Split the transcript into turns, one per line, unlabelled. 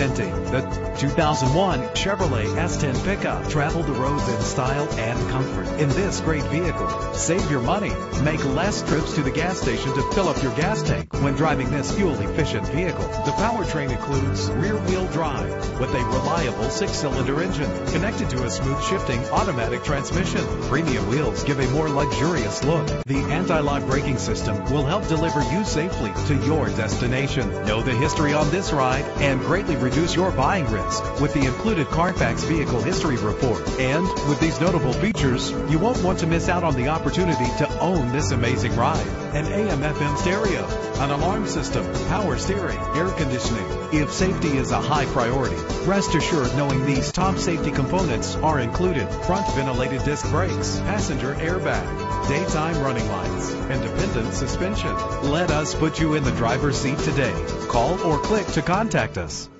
Presenting the 2001 Chevrolet S10 pickup. Travel the roads in style and comfort in this great vehicle. Save your money. Make less trips to the gas station to fill up your gas tank when driving this fuel-efficient vehicle. The powertrain includes rear-wheel drive with a reliable 6-cylinder engine connected to a smooth shifting automatic transmission. Premium wheels give a more luxurious look. The anti-lock braking system will help deliver you safely to your destination. Know the history on this ride and greatly reduce your buying risk with the included Carfax Vehicle History Report. And with these notable features, you won't want to miss out on the opportunity to own this amazing ride. An AM/FM stereo, an alarm system, power steering, air conditioning. If safety is a high priority, rest assured knowing these top safety components are included: front ventilated disc brakes, passenger airbag, daytime running lights, independent suspension. Let us put you in the driver's seat today. Call or click to contact us.